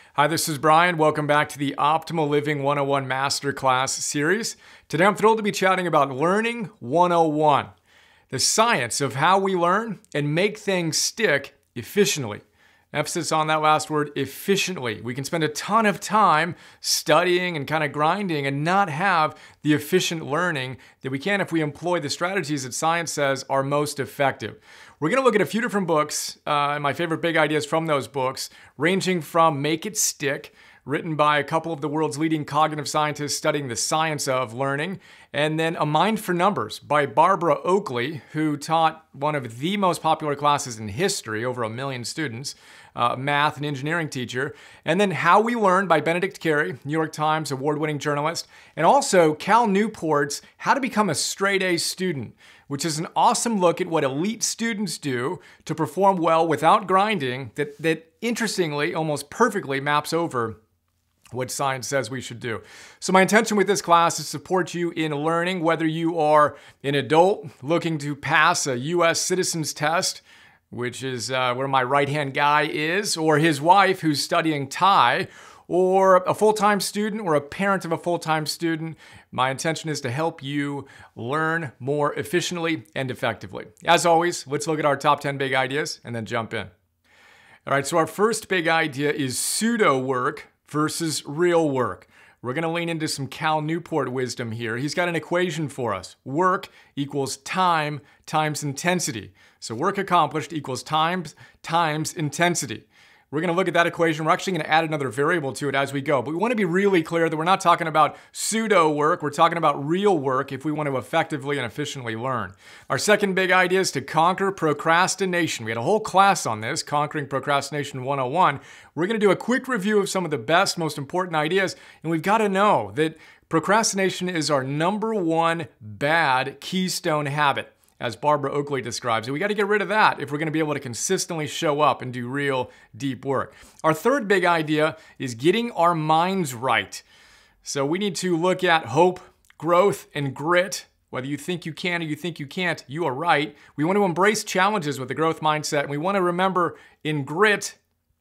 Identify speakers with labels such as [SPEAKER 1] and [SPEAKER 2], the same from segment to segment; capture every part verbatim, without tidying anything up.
[SPEAKER 1] Hi, this is Brian. Welcome back to the Optimal Living one oh one Masterclass series. Today I'm thrilled to be chatting about Learning one oh one, the science of how we learn and make things stick efficiently. Emphasis on that last word, efficiently. We can spend a ton of time studying and kind of grinding and not have the efficient learning that we can if we employ the strategies that science says are most effective. We're going to look at a few different books, uh, and my favorite big ideas from those books, ranging from Make It Stick, written by a couple of the world's leading cognitive scientists studying the science of learning, and then A Mind for Numbers by Barbara Oakley, who taught one of the most popular classes in history, over a million students, uh, math and engineering teacher, and then How We Learn by Benedict Carey, New York Times award-winning journalist, and also Cal Newport's How to Become a Straight A Student, which is an awesome look at what elite students do to perform well without grinding that, that interestingly, almost perfectly maps over what science says we should do. So my intention with this class is to support you in learning, whether you are an adult looking to pass a U S citizen's test, which is uh, where my right-hand guy is, or his wife who's studying Thai, or a full-time student or a parent of a full-time student. My intention is to help you learn more efficiently and effectively. As always, let's look at our top ten big ideas and then jump in. All right, so our first big idea is pseudo work versus real work. We're going to lean into some Cal Newport wisdom here. He's got an equation for us. Work equals time times intensity. So work accomplished equals times times intensity. We're going to look at that equation. We're actually going to add another variable to it as we go. But we want to be really clear that we're not talking about pseudo work. We're talking about real work if we want to effectively and efficiently learn. Our second big idea is to conquer procrastination. We had a whole class on this, Conquering Procrastination one oh one. We're going to do a quick review of some of the best, most important ideas. And we've got to know that procrastination is our number one bad keystone habit, as Barbara Oakley describes it. We got to get rid of that if we're going to be able to consistently show up and do real deep work. Our third big idea is getting our minds right. So we need to look at hope, growth, and grit. Whether you think you can or you think you can't, you are right. We want to embrace challenges with the growth mindset, and we want to remember in grit,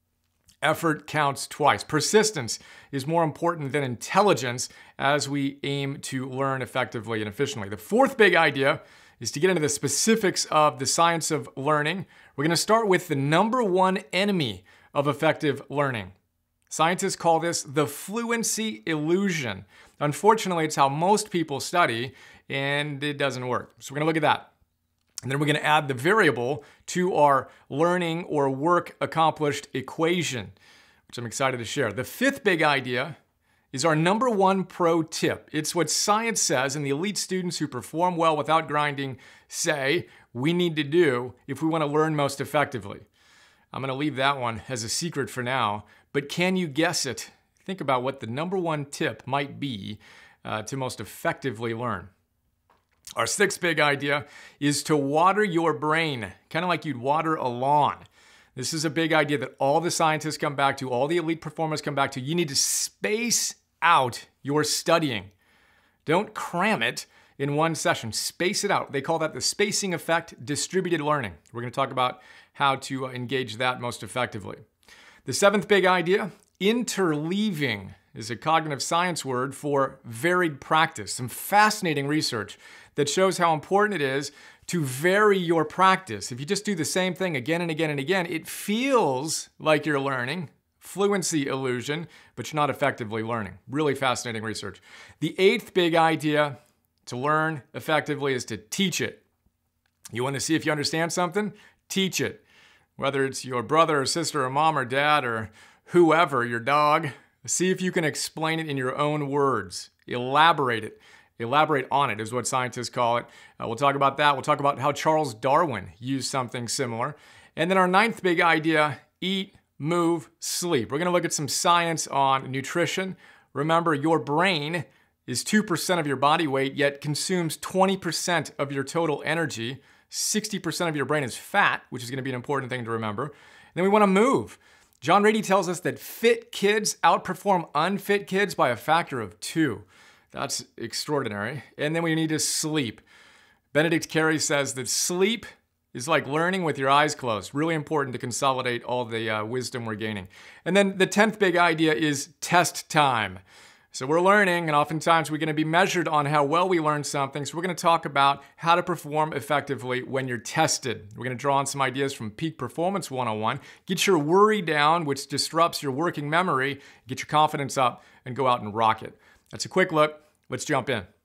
[SPEAKER 1] effort counts twice. Persistence is more important than intelligence as we aim to learn effectively and efficiently. The fourth big idea is to get into the specifics of the science of learning. We're going to start with the number one enemy of effective learning. Scientists call this the fluency illusion. Unfortunately, it's how most people study, and it doesn't work. So we're going to look at that. And then we're going to add the variable to our learning or work accomplished equation, which I'm excited to share. The fifth big idea is our number one pro tip. It's what science says and the elite students who perform well without grinding say we need to do if we want to learn most effectively. I'm going to leave that one as a secret for now, but can you guess it? Think about what the number one tip might be uh, to most effectively learn. Our sixth big idea is to water your brain, kind of like you'd water a lawn. This is a big idea that all the scientists come back to, all the elite performers come back to. You need to space out your studying. Don't cram it in one session. Space it out. They call that the spacing effect, distributed learning. We're going to talk about how to engage that most effectively. The seventh big idea, interleaving, is a cognitive science word for varied practice. Some fascinating research that shows how important it is to vary your practice. If you just do the same thing again and again and again, it feels like you're learning, fluency illusion, but you're not effectively learning. Really fascinating research. The eighth big idea to learn effectively is to teach it. You want to see if you understand something? Teach it. Whether it's your brother or sister or mom or dad or whoever, your dog, see if you can explain it in your own words. Elaborate it. Elaborate on it is what scientists call it. Uh, we'll talk about that. We'll talk about how Charles Darwin used something similar. And then our ninth big idea, eat, move, sleep. We're going to look at some science on nutrition. Remember, your brain is two percent of your body weight, yet consumes twenty percent of your total energy. sixty percent of your brain is fat, which is going to be an important thing to remember. And then we want to move. John Rady tells us that fit kids outperform unfit kids by a factor of two. That's extraordinary. And then we need to sleep. Benedict Carey says that sleep is like learning with your eyes closed. Really important to consolidate all the uh, wisdom we're gaining. And then the tenth big idea is test time. So we're learning, and oftentimes we're going to be measured on how well we learn something. So we're going to talk about how to perform effectively when you're tested. We're going to draw on some ideas from Peak Performance one oh one. Get your worry down, which disrupts your working memory. Get your confidence up and go out and rock it. That's a quick look. Let's jump in.